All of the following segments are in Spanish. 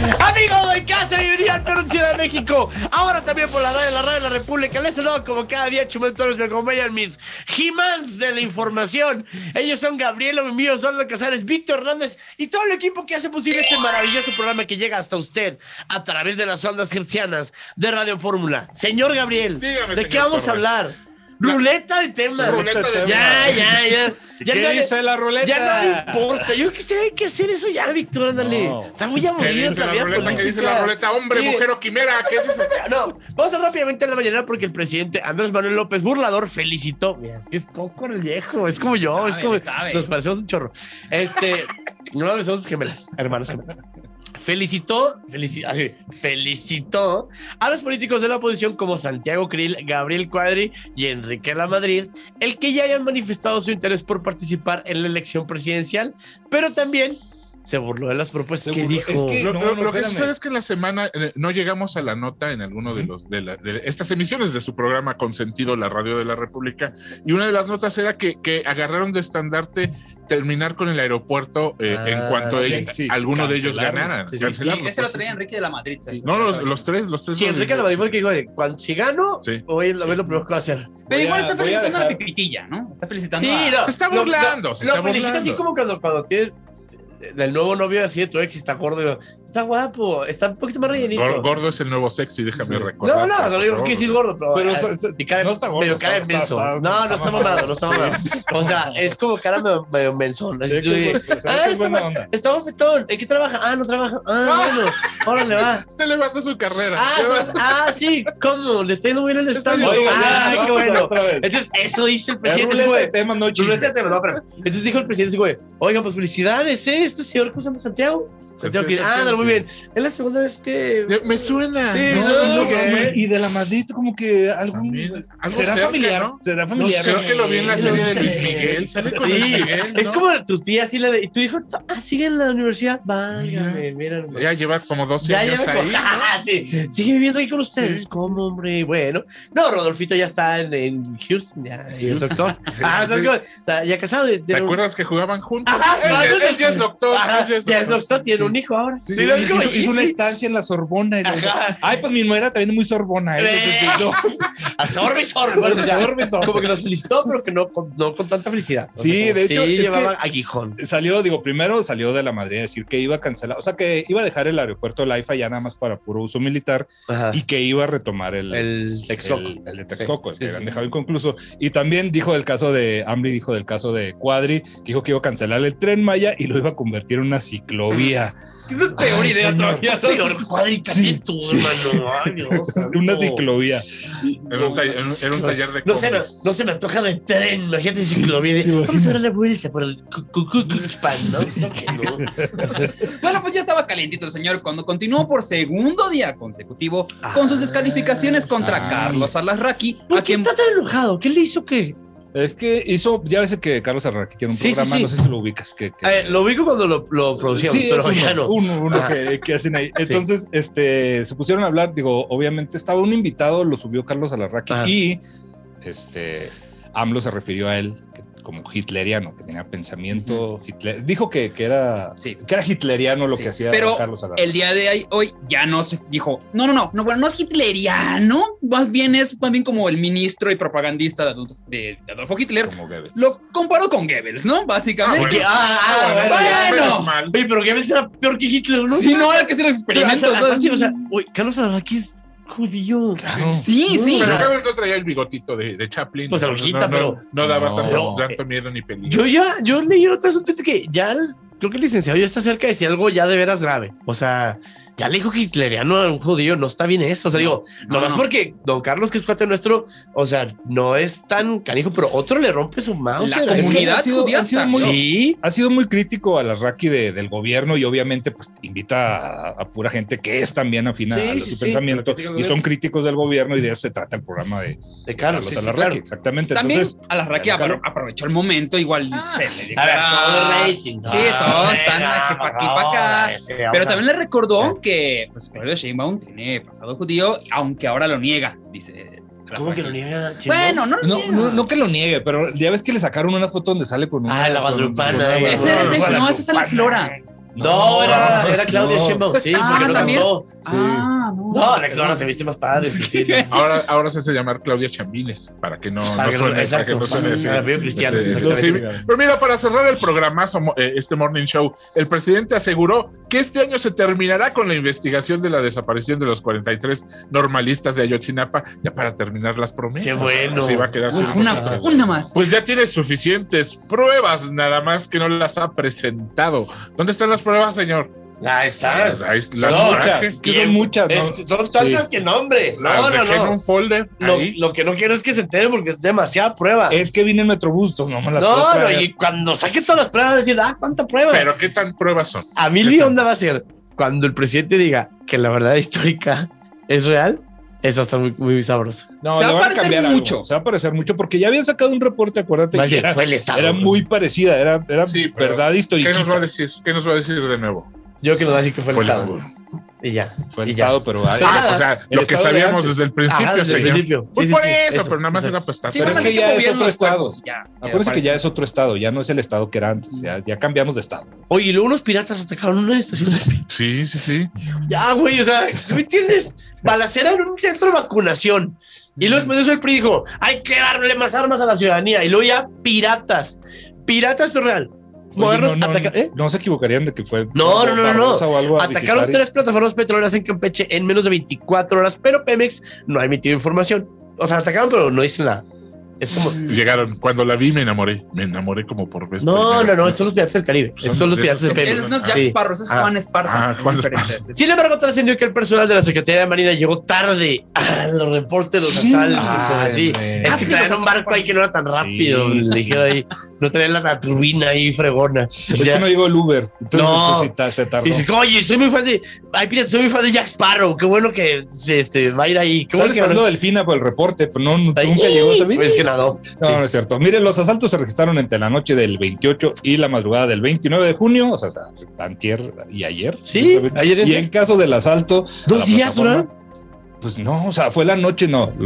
Amigos de casa, bienvenido al Perú Ciudad de México. Ahora también por la radio de la República. Les saludo como cada día, Chumel Torres. Me acompañan mis He-Mans de la información. Ellos son Gabriel Omimio, Osvaldo Casares, Víctor Hernández y todo el equipo que hace posible este maravilloso programa que llega hasta usted a través de las ondas hercianas de Radio Fórmula. Señor Gabriel, dígame, ¿de qué vamos a hablar? Ruleta de temas. Ruleta de Ya. ¿Qué dice la ruleta? Ya no importa. Yo que sé, hay que hacer eso ya, Víctor, ándale. No. Está muy aburrida esta vida política. ¿Qué dice la ruleta? Hombre, mujer o quimera. ¿Qué dice? No, vamos a rápidamente a la mañana porque el presidente Andrés Manuel López Burlador felicitó. Mira, es que es poco el viejo, es como yo, es como nos parecemos un chorro. No, somos gemelas, hermanos gemelas. Felicitó a los políticos de la oposición como Santiago Krill, Gabriel Cuadri y Enrique Lamadrid, el que ya hayan manifestado su interés por participar en la elección presidencial, pero también se burló de las propuestas que dijo. Es que lo que sucede es que en la semana no llegamos a la nota en alguno de los de estas emisiones de su programa Consentido, la Radio de la República, y una de las notas era que agarraron de estandarte terminar con el aeropuerto en cuanto alguno de ellos ganaran. Cancelarlo. Ese lo traía Enrique de la Madrid. No, los tres. Sí, Enrique de la Madrid fue el que dijo, si gano, voy a ver lo primero que voy a hacer. Pero igual está felicitando a la Pipitilla, ¿no? Está felicitando se está burlando. Lo felicita así como cuando tienes del nuevo novio así de tu ex y está gordo. Está guapo, está un poquito más rellenito. Gordo es el nuevo sexy, déjame recordar. No digo que decir gordo, pero no está gordo. Medio cara de menso. No está mamado, no está mamado. O sea, es como cara medio mensón. Está bofetón. ¿En qué trabaja? No trabaja. Bueno, órale, va. Está elevando su carrera. Sí, ¿cómo? Le está yendo muy bien el stand-up. Qué bueno. Entonces, eso hizo el presidente. Entonces dijo el presidente, güey, oigan, pues felicidades, este señor, ¿cómo se llama? Santiago, muy bien. Es la segunda vez que me suena. Sí, y de la Madrid como que algo será cerca, familiar, ¿no? Será familiar. Creo que lo vi en la serie de Luis Miguel. Sale con Luis Miguel, ¿no? Es como tu tía así y tu hijo sigue en la universidad. Válgame, mira. Ya lleva como 12 años ahí. Sí, sigue viviendo ahí con ustedes. ¿Cómo, hombre? Bueno. No, Rodolfito ya está en Houston, ya es doctor. O sea, ya casado. ¿Te acuerdas que jugaban juntos? Él ya es doctor. Ya es doctor, tiene un hijo ahora. Hizo una estancia en la Sorbona. Ay, pues mi nuera también es muy Sorbona. A sorbe. Como que nos felicitó, pero que no con tanta felicidad. Sí, de hecho. Llevaba aguijón. Primero salió de la Madrid a decir que iba a cancelar, o sea, que iba a dejar el aeropuerto de la AIFA ya nada más para puro uso militar. Y que iba a retomar el Texcoco. El de Texcoco, que habían dejado inconcluso. Y también dijo del caso de Cuadri, que dijo que iba a cancelar el Tren Maya y lo iba a convertir en una ciclovía. Es peor idea todavía. Hermano. Ay, Dios. Una ciclovía. Era un taller de cómics. No se me antoja de tren. Imagínate ciclovía. Vamos a dar la vuelta por el Cucucuxpan, ¿no? Bueno, pues ya estaba calientito el señor cuando continuó por segundo día consecutivo con sus descalificaciones contra Carlos Alarraqui. ¿Por qué está tan enojado? ¿Qué le hizo qué? Es que ya ves que Carlos Alarraqui tiene un programa, no sé si lo ubicas. Lo ubico cuando lo producíamos, pero ya no. Uno que hacen ahí. Entonces, se pusieron a hablar, obviamente estaba un invitado, lo subió Carlos Alarraqui y AMLO se refirió a él como hitleriano, que tenía pensamiento Hitler. Dijo que era hitleriano lo que hacía Carlos Alarraqui. El día de hoy ya no se dijo, no es hitleriano, más bien como el ministro y propagandista de Adolfo Hitler. Como Goebbels. Lo comparó con Goebbels, ¿no? Básicamente. Bueno. Oye, pero Goebbels era peor que Hitler, ¿no? Sí, no, era que hacer los experimentos. Carlos Alarraqui es judío. Claro. Sí. Pero Goebbels no traía el bigotito de Chaplin. Pues no daba tanto miedo ni peligro. Yo leí otras noticias que ya creo que el licenciado ya está cerca de decir algo ya de veras grave. O sea, ya le dijo hitleriano a un judío, no está bien eso. O sea, nomás porque don Carlos, que es cuate nuestro, o sea, no es tan canijo, pero otro le rompe su mouse. La comunidad judía ha sido muy crítico a Alarraqui del gobierno y obviamente pues invita a pura gente que es también afina a su pensamiento y son críticos del gobierno y de eso se trata el programa de Carlos Alarraqui. Claro. Exactamente. También entonces, Alarraqui aprovechó el momento, igual se le dio rating. Sí, todos están aquí para acá. Pero también le recordó que pues Claudia Sheinbaum tiene pasado judío, aunque ahora lo niega, dice. ¿Cómo que lo niega? Bueno, no que lo niegue, pero ya ves que le sacaron una foto donde sale con una... la guadalupana. Ese es Alex Lora. No, era Claudia Sheinbaum. Sí, porque no ¿también? cantó. Sí. No, Alex Lora se viste más padre. Sí. Ahora se hace llamar Claudia Chambines, para que no suene así. Cristiano. Sí. Pero mira, para cerrar el programazo, este Morning Show, el presidente aseguró que este año se terminará con la investigación de la desaparición de los 43 normalistas de Ayotzinapa, ya para terminar las promesas. Qué bueno. Así va a quedar Una más. Pues ya tiene suficientes pruebas, nada más que no las ha presentado. ¿Dónde están las pruebas, señor? Ahí está. Son muchas. ¿No? Son tantas que nombre. No. un folder Lo que no quiero es que se enteren porque es demasiada prueba. Es que vine en Metrobús, no me las No, y cuando saque todas las pruebas, decir, ¿cuántas pruebas? Pero ¿qué tan pruebas son? A mí mi onda va a ser cuando el presidente diga que la verdad histórica es real. Eso está muy, muy sabroso. No, se va a parecer mucho. Se va a parecer mucho porque ya habían sacado un reporte, acuérdate. Fue el Estado. Era muy parecida, era verdad histórica. ¿Qué nos va a decir? ¿Qué nos va a decir de nuevo? Yo que nos va a decir que fue el Estado. Y ya. Fue el Estado, pero... o sea, lo que sabíamos desde el principio, señor. Pues por eso, pero nada más era para estar. Pero es que ya es otro Estado. Acuérdense que ya es es otro Estado, ya no es el Estado que era antes, ya cambiamos de Estado. Oye, y luego unos piratas atacaron una estación de... Sí. Ya, güey, o sea, ¿tú me entiendes? Balacera en un centro de vacunación. Y luego después de eso el PRI dijo, hay que darle más armas a la ciudadanía. Y luego ya piratas. Piratas, esto es real. Modernos atacaron. No se equivocarían de que fue. No. O algo Atacaron 3 plataformas petroleras en Campeche en menos de 24 horas, pero Pemex no ha emitido información. O sea, atacaron, pero no dicen nada. Es como... Llegaron, cuando la vi me enamoré por vez. No, estos son los piratas del Caribe. Estos son los piratas de Pemex. Esos no es Jack Sparrow, es Juan Esparza. Sin embargo, trascendió que el personal de la Secretaría de Marina llegó tarde a los reportes de los asaltos. Es que traían un barco ahí que no era tan rápido. Le dijeron ahí, no traían la turbina ahí fregona. Es que no llegó el Uber. Entonces, se tardó. Y dice, oye, soy muy fan de Jack Sparrow. Qué bueno que va a ir ahí. Qué bueno que habló Delfina por el reporte, pero nunca llegó también. Pues que No es cierto. Miren, los asaltos se registraron entre la noche del 28 y la madrugada del 29 de junio, o sea, antier y ayer. Sí, ayer. Y en caso del asalto... 2 días duraron. Pues no, o sea, fue la noche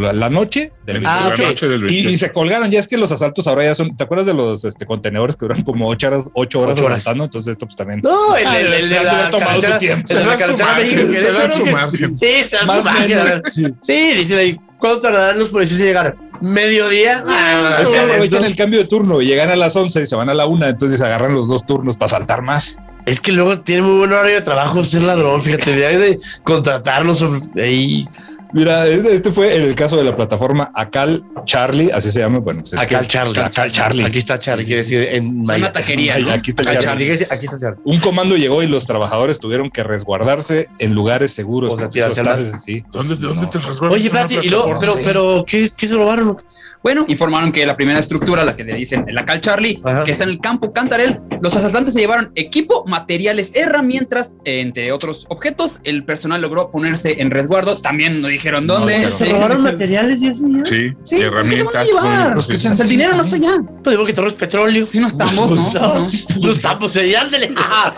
del 28. Y se colgaron. Ya es que los asaltos ahora ya son. ¿Te acuerdas de los contenedores que duran como 8 horas aguantando? Entonces esto pues también. No, el de la tomado su tiempo. Se la carretera México. Se dan su margen. Sí, se dan su margen. Sí, dicen ahí, ¿cuánto tardarán los policías en llegar? ¿Mediodía? Es que aprovechan el cambio de turno y llegan a las 11 y se van a la 1, entonces agarran los 2 turnos para saltar más. Es que luego tiene muy buen horario de trabajo ser ladrón, fíjate, de contratarnos ahí. Mira, este fue el caso de la plataforma Acal Charlie, así se llama. Bueno, pues Acal Charlie. Aquí está Charlie, quiere decir en una taquería. ¿No? Aquí está Charlie. Aquí está Charlie. Un comando llegó y los trabajadores tuvieron que resguardarse en lugares seguros. O sea, tirarse sí. ¿Dónde te resguardas? Oye, espérate, y luego, pero ¿qué se robaron? Bueno, informaron que la primera estructura, la que le dicen el Acal Charlie, que está en el campo Cantarell, los asaltantes se llevaron equipo, materiales, herramientas, entre otros objetos. El personal logró ponerse en resguardo. También nos dijeron dónde. ¿Se robaron materiales y eso ya? Sí, herramientas. El dinero no está allá. Pues digo que todo es petróleo. Sí, no estamos, ¿no? Los tambos, ándale.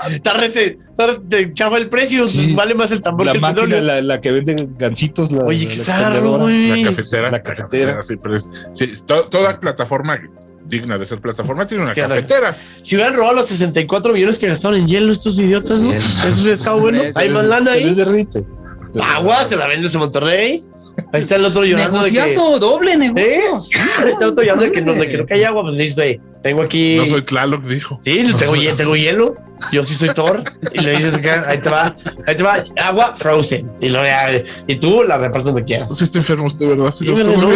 Te chava el precio, vale más el tambor que el máquina, petróleo. la que vende gancitos. Oye, qué zarro, güey. La cafetera. Sí, pero toda plataforma digna de ser plataforma tiene una cafetera. Si hubieran robado los 64 millones que gastaron en hielo estos idiotas, ¿no? Eso sí está bueno. Hay más lana ahí. Agua, se la vendes en Monterrey. Ahí está el otro llorando. Negociazo, doble negocio. Está el otro llorando de que no hay agua. Pues listo, tengo aquí. No soy Tlaloc, dijo. Sí, tengo hielo. Yo sí soy Thor. Y le dices que ahí te va agua frozen. Y tú la repartes donde quieras. Sí, está enfermo usted, ¿verdad? Sí,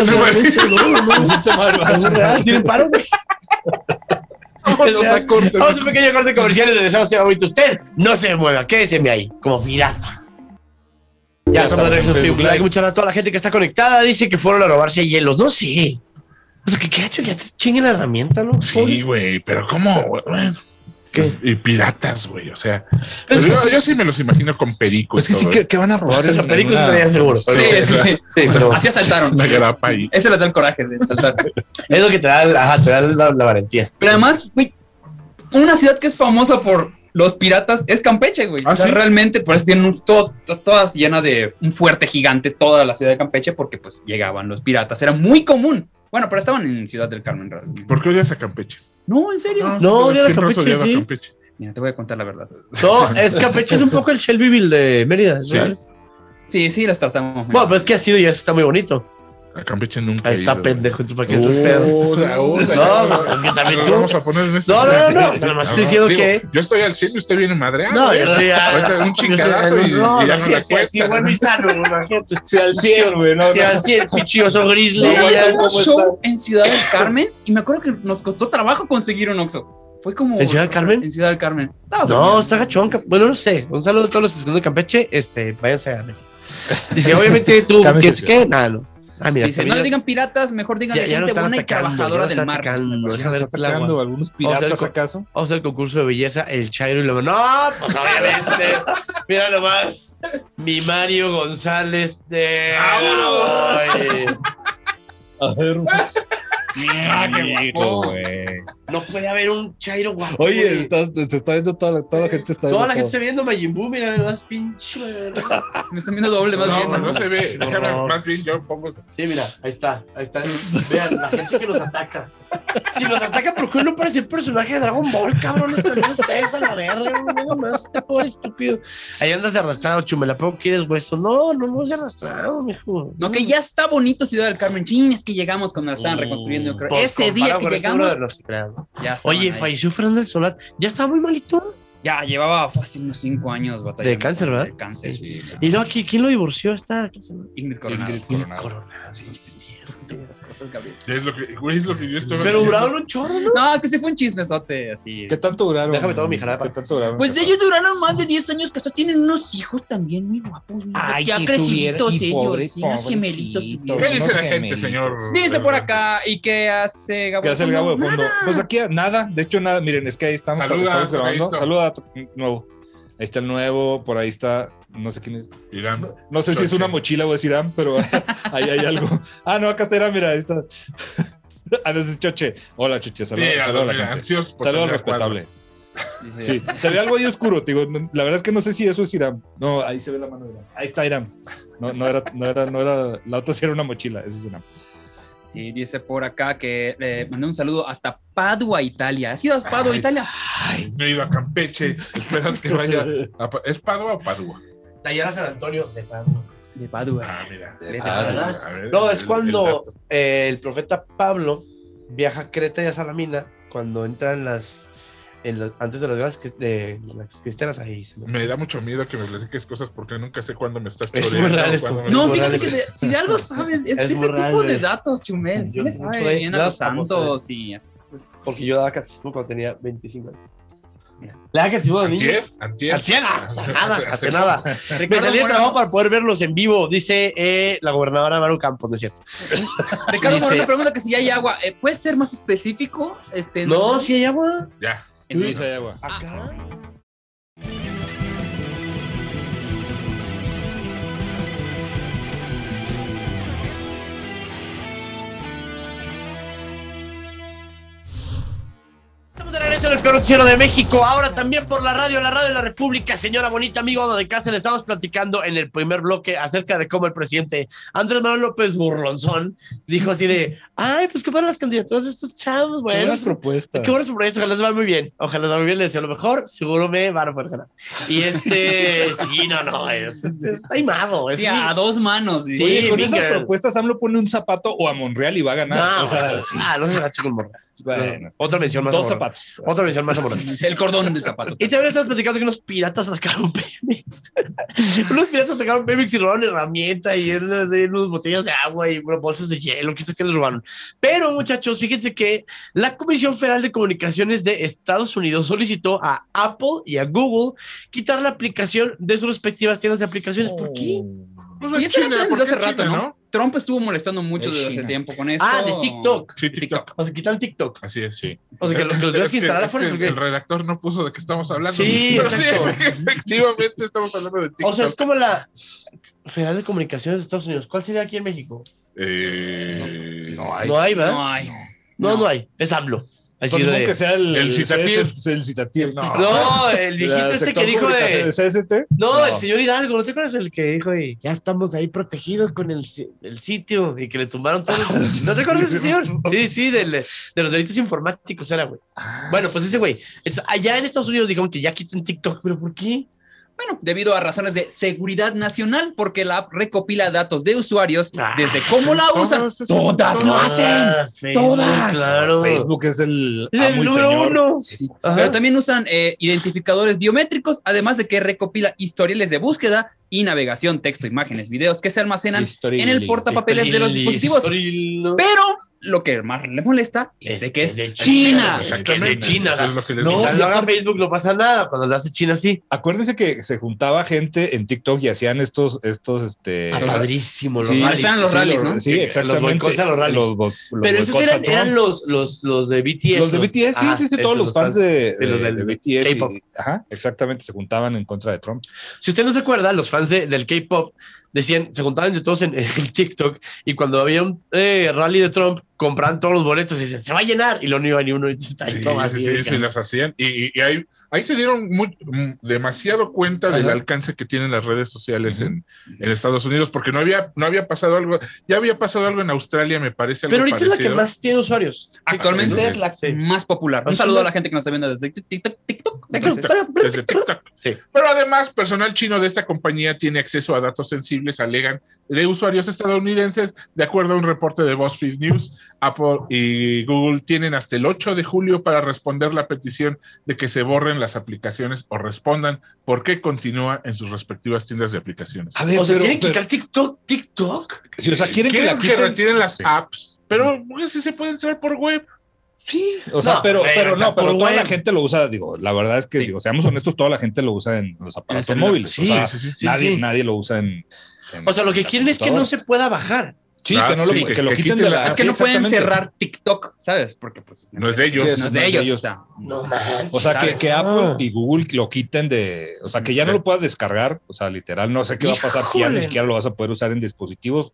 no. ¿Tiene paro? Vamos a un pequeño corte comercial y regresamos a ahorita. Usted no se mueva, quédese ahí, como pirata. Ya estamos de regreso. Hay que escuchar a toda la gente que está conectada. Dice que fueron a robarse hielos. No sé. O sea, ¿qué ha hecho? Ya te chinguen la herramienta, ¿no? Sí, güey, pero ¿cómo? Bueno. ¿Qué? Y piratas, güey, o sea. Yo sí me los imagino con pericos. Es que sí, que van a robar. Los pericos estarían seguros. Sí, pero así asaltaron. Una grapa ahí. Ese les da el coraje de saltar. Es lo que te da la valentía. Pero además, güey, una ciudad que es famosa por los piratas es Campeche, güey. O sea, ¿sí? Realmente, por eso tienen toda llena de un fuerte gigante, toda la ciudad de Campeche, porque pues llegaban los piratas. Era muy común. Bueno, pero estaban en Ciudad del Carmen. ¿Por qué odias a Campeche? No, en serio. No, odia a Campeche, sí. Mira, te voy a contar la verdad. No, es Campeche es un poco el Shelbyville de Mérida. Sí, las tratamos. Bueno, pero es que ha sido y eso está muy bonito. A Campeche nunca. Ahí está pendejo, ¿para qué estás pedo? No, es que también tú. Vamos a poner en este. No. Nada más estoy diciendo que. Yo estoy al 100 y usted viene madreado. No, yo estoy un chingadazo y ya no la cuesta. Sí, bueno y sano, imagínate. Sí, al 100, güey. Sí, al 100, pichioso grizzly. Un show en Ciudad del Carmen y me acuerdo que nos costó trabajo conseguir un Oxxo. Fue como. ¿En Ciudad del Carmen? En Ciudad del Carmen. No, está gachón. Bueno, no sé. Un saludo a todos los estudiantes de Campeche. Váyanse a ganar. Dice, obviamente tú, ¿quieres qué? Nada, no. Mira, dice, no le digan piratas, mejor digan de gente buena y trabajadora del mar. ¿Algunos piratas acaso? Vamos a hacer el concurso de belleza, el Chairo y luego. No, pues obviamente. Mira nomás. Mi Mario González de. A ver. Mira, qué guapo, güey. No puede haber un Chairo guapo. Oye, se está viendo toda la gente. Toda la gente está viendo Majin Buu, mira, más pinche. Me están viendo doble, más bien. No se ve. Más bien yo pongo. Sí, mira, ahí está. Vean, la gente que nos ataca. Si nos ataca, ¿por qué no parece el personaje de Dragon Ball, cabrón? Esto no estés a la verga, nada más, este pobre estúpido. Ahí andas de arrastrado, Chumela, ¿pero quieres hueso? No de arrastrado, mijo. No, que ya está bonito Ciudad del Carmen. Chin, es que llegamos cuando la estaban reconstruyendo, yo creo. Ese día que llegamos. Oye, falleció Fernando del Solar. ¿Ya estaba muy malito? Ya, llevaba fácil unos 5 años batallando. De cáncer, ¿verdad? De cáncer, sí. Y luego, ¿quién lo divorció? Ingrid Coronado. Sí, esas cosas, Gabriel. Es lo que yo estoy. Pero duraron un chorro, ¿no? No, que se fue un chismesote así. ¿Qué tanto duraron? Déjame tomar mi jarapa. ¿Qué tanto duraron? Pues ellos duraron más de 10 años casados. Tienen unos hijos también muy guapos. Ay, ya si creciditos tuviera, ellos. Sí, unos gemelitos. ¿Qué dice la gente, señor? Dice por acá. ¿Y qué hace Gabo? ¿Qué hace el Gabo de fondo? Pues aquí nada. De hecho, nada. Miren, es que ahí estamos grabando. Saluda a nuevo. Ahí está el nuevo. Por ahí está. No sé quién es. Irán. No sé si es una mochila o es Irán, pero ahí hay algo. Ah, no, acá está Irán, mira, ahí está. No es Choche. Hola, Choche, saludos a la gente. Saludos respetable. Sí, se ve algo ahí oscuro, digo, la verdad es que no sé si eso es Irán. No, ahí se ve la mano de Irán. Ahí está Irán. No era, la otra sí era una mochila, ese es Irán. Sí, dice por acá que mandé un saludo hasta Padua, Italia. ¿Has ido a Padua, Italia? Ay, no he ido a Campeche. Esperas que vaya. ¿Es Padua o Padua? Tallar San Antonio de Padua. De Padua. Ah, mira. A ver, no, es cuando el profeta Pablo viaja a Creta y a Salamina, cuando entran antes de las guerras de las cristianas ahí. Me da mucho miedo que me platiques cosas porque nunca sé cuándo me estás choreando. No, fíjate que si de algo saben, es ese tipo de datos, Chumel. Sí le sabe bien a los santos y así. Porque yo daba catecismo cuando tenía 25 años. Le da catecismo de niños. Antier. Hace nada. Me salí de trabajo para poder verlos en vivo, dice la gobernadora Maru Campos, ¿no es cierto? Ricardo Moreno pregunta que si hay agua. ¿Puede ser más específico? No, si hay agua. Ya. Sí, hay agua. Acá. Estamos de regreso en el peor noticiero de México, ahora también por la radio de la República. Señora bonita, amigo de casa, le estamos platicando en el primer bloque acerca de cómo el presidente Andrés Manuel López Burlonzón dijo así de, ay, pues qué para las candidaturas de estos chavos, bueno. Qué buenas propuestas. Qué buenas propuestas, ojalá les va muy bien. Ojalá les va muy bien, les deseo lo mejor, seguro me van a poder ganar. Y sí, no, está imado. Sí, a dos manos. Sí, oye, con esas propuestas AMLO pone un zapato o a Monreal y va a ganar. No, o sea, no se va a echar con Monreal. Bueno, otra mención más. Dos zapatos. Otra mención más amorosa. El cordón del zapato. Y también estamos platicando que unos piratas atacaron Pemex. Unos piratas atacaron Pemex y robaron herramientas y unas botellas de agua y bolsas de hielo. ¿Qué sé qué les robaron? Pero, muchachos, fíjense que la Comisión Federal de Comunicaciones de Estados Unidos solicitó a Apple y a Google quitar la aplicación de sus respectivas tiendas de aplicaciones. ¿Por qué? Pues y eso era China, desde hace rato, China, ¿no? Trump estuvo molestando mucho desde hace tiempo con esto. Ah, de TikTok. Sí, TikTok. O sea, quitar el TikTok. Así es, sí. O sea, que los debes que instalar afuera. El redactor no puso de qué estamos hablando. Sí, exacto. Efectivamente estamos hablando de TikTok. O sea, es como la Federal de Comunicaciones de Estados Unidos. ¿Cuál sería aquí en México? No hay. No hay, ¿verdad? No hay. No hay. Es AMLO. Así de... que sea el Citatier. El Citatier. No, el viejito que dijo de... CST. No, el señor Hidalgo, ¿no te acuerdas? El que dijo de, ya estamos ahí protegidos con el sitio y que le tumbaron todos. ¿No te acuerdas de ese señor? Sí, de los delitos informáticos era, güey. Bueno, pues ese güey. Allá en Estados Unidos dijeron que ya quiten TikTok, ¿pero por qué? Bueno, debido a razones de seguridad nacional, porque la app recopila datos de usuarios desde cómo la usan. Todas lo hacen. Todas. Claro. Facebook es el número uno. Sí. Pero también usan identificadores biométricos, además de que recopila historiales de búsqueda y navegación, texto, imágenes, videos que se almacenan en el portapapeles de los dispositivos. Pero lo que más le molesta es de que es de China. Es que es de China. Eso es lo que les No, digo. lo haga Facebook no pasa nada. Cuando lo hace China, sí. Acuérdese que se juntaba gente en TikTok y hacían estos Padrísimo, los sí, rallies. Están los rallies, ¿no? Sí, exactamente. Los boicots a los rallies. Pero esos eran los de BTS. Los de BTS, sí, todos los fans de BTS. K-pop. Ajá, exactamente, se juntaban en contra de Trump. Si usted no se acuerda, los fans del K-pop decían, se juntaban de todos en TikTok y cuando había un rally de Trump, compraban todos los boletos y decían, se va a llenar, y lo no iba ni uno. Y Sí, las hacían. Y ahí se dieron demasiado cuenta del alcance que tienen las redes sociales en Estados Unidos, porque no había pasado algo. Ya había pasado algo en Australia, me parece. Pero ahorita es la que más tiene usuarios. Actualmente es la más popular. Un saludo a la gente que nos está viendo desde TikTok. Desde TikTok. Sí. Pero además, personal chino de esta compañía tiene acceso a datos sensibles, alegan, de usuarios estadounidenses. De acuerdo a un reporte de BuzzFeed News, Apple y Google tienen hasta el 8 de julio para responder la petición de que se borren las aplicaciones o respondan por qué continúa en sus respectivas tiendas de aplicaciones. A ver, O sea, ¿quieren quitar TikTok? Sí, o sea, quieren que retiren las apps, pero pues, sí se puede entrar por web. Sí, o sea, pero toda la gente lo usa, digo, la verdad es que, seamos honestos, toda la gente lo usa en los aparatos móviles. Sí, o sea, nadie lo usa en o sea, lo que quieren es que no se pueda bajar. Sí, que lo quiten de la... Es que no pueden cerrar TikTok, ¿sabes? Porque pues no es de ellos. No es de ellos. O sea, que Apple y Google lo quiten de... O sea, que ya no lo puedas descargar. O sea, literal, no sé qué va a pasar si ya ni siquiera lo vas a poder usar en dispositivos.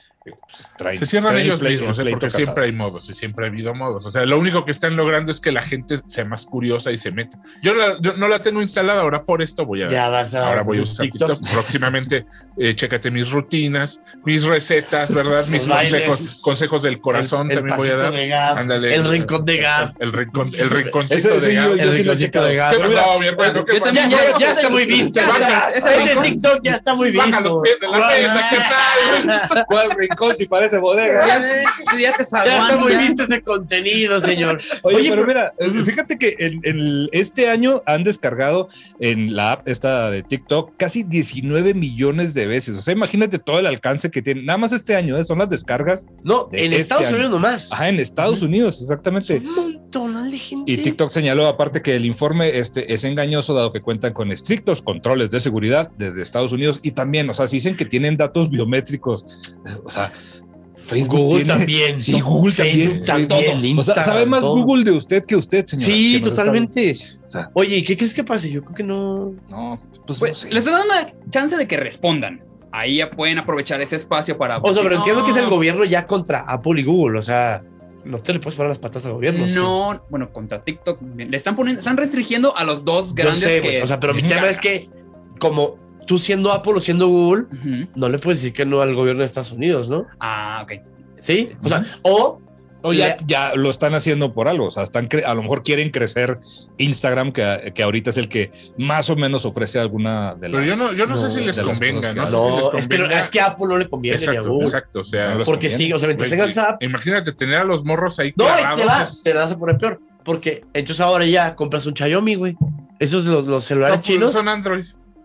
Pues se cierran ellos mismos, porque siempre hay modos y siempre ha habido modos. O sea, lo único que están logrando es que la gente sea más curiosa y se meta. Yo no la tengo instalada, ahora por esto voy a usar TikTok. Próximamente, chécate mis rutinas, mis recetas, ¿verdad? Mis consejos del corazón también voy a dar. Ándale, el rincón de Gab. El rinconcito de Gab. El rinconcito de Gab. No, mi hermano, ¿qué pasa? Ya está muy visto. Ese TikTok ya está muy visto. Baja los pies de la mesa, ¿qué tal? ¿Cuál rincón? Si parece bodega. Ya se salvó. Ya está muy visto ese contenido, señor. Oye, pero mira, fíjate que este año han descargado en la app esta de TikTok casi 19 millones de veces. O sea, imagínate todo el alcance que tiene. Nada más este año, son las descargas. No, en Estados Unidos nomás. Ajá, en Estados Unidos, exactamente. Un montón de gente. Y TikTok señaló aparte que el informe es engañoso, dado que cuentan con estrictos controles de seguridad desde Estados Unidos. Y también, o sea, si dicen que tienen datos biométricos, o sea, Facebook Google tiene, también. Sí, Google Facebook también. O sea, sabe más todo. Google de usted que usted, señor. Sí, totalmente. O sea, oye, ¿y qué crees que pase? Yo creo que no. No, pues no sé. Les dan una chance de que respondan. Ahí ya pueden aprovechar ese espacio para... O sea, pero entiendo que es el gobierno ya contra Apple y Google. O sea, no te le puedes poner las patas al gobierno. No, ¿sí? Bueno, contra TikTok. Le están restringiendo a los dos grandes que... O sea, pero mi tema es que como tú siendo Apple o siendo Google, no le puedes decir que no al gobierno de Estados Unidos, ¿no? Ah, ok. ¿Sí? O sea, o ya lo están haciendo por algo, o sea, a lo mejor quieren crecer Instagram, que ahorita es el que más o menos ofrece alguna de las... Pero yo no sé si les convenga, ¿no? Es que a Apple no le conviene. Exacto, o sea... Porque sí, o sea, mientras tengas app... Imagínate tener a los morros ahí clavados. Te vas a poner peor, porque entonces ahora ya compras un Xiaomi, güey. Esos los celulares chinos... son Android.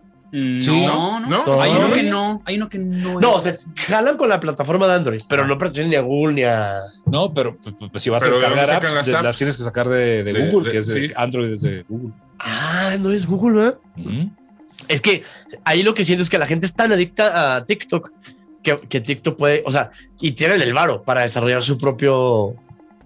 No. Hay uno que no. No, o sea, jalan con la plataforma de Android, pero no pertenecen ni a Google ni a... No, pero pues, si vas a descargar apps, las tienes que sacar de Google, que es Android es de Google. Ah, no es Google, ¿verdad? Es que ahí lo que siento es que la gente es tan adicta a TikTok que TikTok puede, o sea, y tienen el varo para desarrollar su propio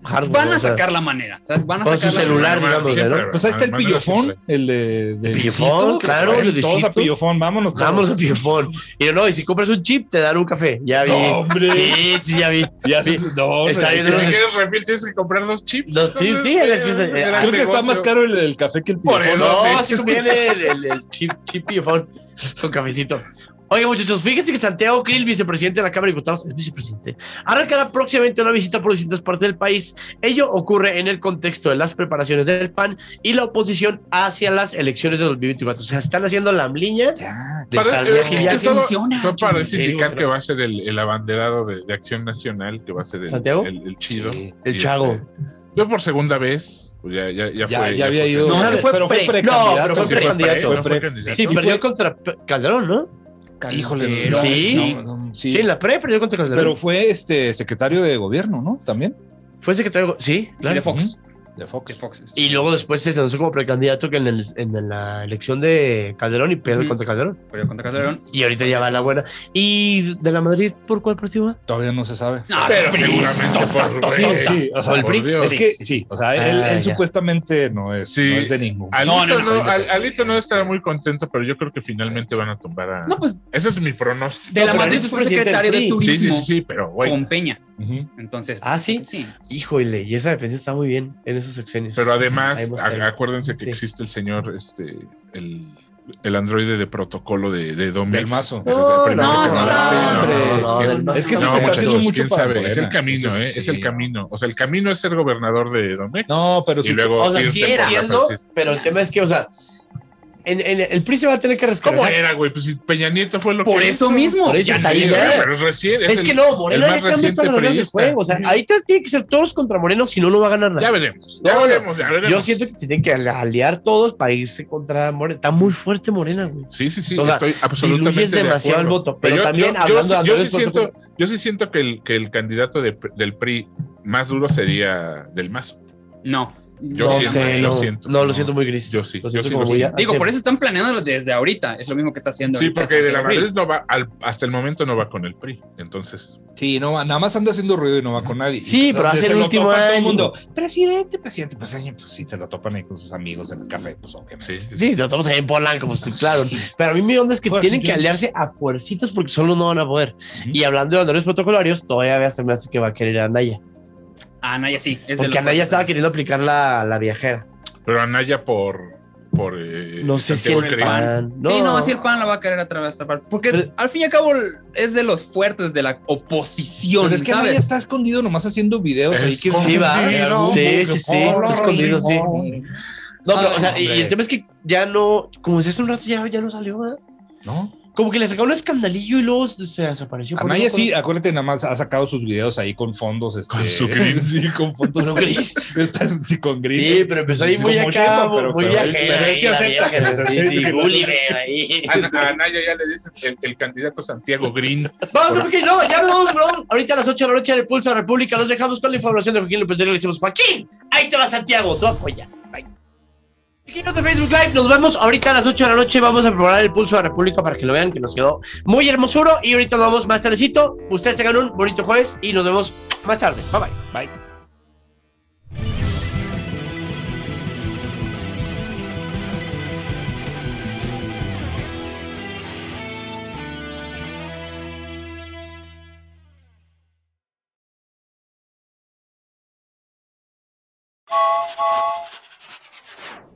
hardware. Van a sacar la manera. O sea, van a con sacar su celular, digamos, ¿no? Pues ahí está el pillofón, el de pillofón, claro, el de todos a Luisito. pillofón, vámonos. Vamos a pillofón. Y si compras un chip, te dan un café. Ya vi. No, hombre. Sí, ya vi. No, Está bien, Si quieres refil, tienes que comprar 2 chips. Los chips, sí. creo que está más caro el café que el Por pillofón. eso. No, sí conviene el chip pillofón con cafecito. Oye, muchachos, fíjense que Santiago Krill, vicepresidente de la Cámara de Diputados, es vicepresidente, arrancará próximamente una visita por distintas partes del país. Ello ocurre en el contexto de las preparaciones del PAN y la oposición hacia las elecciones de 2024. O sea, están haciendo la amliña de Todo parece indicar que va a ser el abanderado de Acción Nacional, que va a ser ¿Santiago? el chido. Sí, el Chago. Yo por segunda vez, pues ya había ido. No, pero fue precandidato. fue precandidato. Sí, perdió contra Calderón, ¿no? Híjole, sí, en la perdió contra Calderón. Pero fue secretario de gobierno, ¿no? También. Fue secretario, sí, claro. De Fox. De Fox. Y luego después se lanzó como precandidato que en la elección de Calderón y perdió contra Calderón. Y ahorita ya va la buena. ¿Y de la Madrid por cuál partido va? Todavía no se sabe. No, pero seguramente por Sí, o sea, el PRI. Es que sí, o sea, él supuestamente no es de ningún. Alito no estará muy contento, pero yo creo que finalmente van a tumbar a. No, pues. Ese es mi pronóstico. De la Madrid fue secretario de Turismo. Sí, pero güey. Con Peña. Entonces. ¿Sí? Sí. Híjole, y esa defensa está muy bien en esos sexenios. Pero además, acuérdense que existe el señor, el androide de protocolo de Domex. Del Mazo. Es que se está haciendo mucho para es el camino, es el camino. O sea, el camino es ser gobernador de Domex. No, pero y luego sí entiendo, pero el tema es que, o sea, el PRI se va a tener que rescatar. ¿Cómo era, güey? Pues si Peña Nieto fue lo que por eso mismo. Por eso está ahí, pero es reciente. Es que no, Moreno ya cambió todas las reglas del juego. O sea, ahí tiene que ser todos contra Moreno, si no, no va a ganar nada. Ya veremos. Yo siento que se tienen que aliar todos para irse contra Moreno. Está muy fuerte Morena, güey. Sí. O sea, estoy absolutamente demasiado el voto. Pero también hablando de yo sí siento que el candidato del PRI más duro sería Del Mazo. No. Lo siento muy gris. Yo sí. Digo, por eso están planeándolo desde ahorita. Es lo mismo que está haciendo. Sí, porque de la Madrid no va, hasta el momento no va con el PRI. Entonces. Sí, no va, nada más anda haciendo ruido y no va con nadie. Sí, pero hace el último año. Todo el mundo, presidente, pues sí, se lo topan ahí con sus amigos en el café, pues obviamente. Sí, lo tomamos ahí en Polanco, pues claro. Pero a mí mi onda es que tienen que aliarse a fuercitos porque solo no van a poder. Y hablando de androides protocolarios, todavía se me hace que va a querer a Anaya. Anaya sí. Porque Anaya estaba queriendo aplicar la viajera. Pero Anaya por no sé si el PAN. Sí, el PAN la va a querer atravesar. Porque al fin y al cabo es de los fuertes de la oposición. Pero es que Anaya está escondido nomás haciendo videos ahí. Sí, escondido, sí. No, pero, o sea, y el tema es que ya no, como si hace un rato ya no salió, ¿verdad? No. Como que le sacaron un escandalillo y luego se desapareció. Anaya sí, acuérdate, nada más ha sacado sus videos ahí con fondos. Con su gris. Sí, con fondos gris. Sí, con gris. Sí, pero empezó ahí muy acá, muy viajera. Sí, Gulliver ahí. A Anaya ya le dicen el candidato Santiago Green. Vamos, porque no, ya hablamos, bro. Ahorita a las 8 de la noche en el Pulso de la República nos dejamos con la información de Joaquín López. Le decimos, Joaquín, ahí te va Santiago, tú apoya. Bye. Chiquitos de Facebook Live, nos vemos ahorita a las 8 de la noche. Vamos a preparar el Pulso de la República para que lo vean, que nos quedó muy hermosuro. Y ahorita nos vemos más tardecito. Ustedes tengan un bonito jueves y nos vemos más tarde. Bye bye. Bye.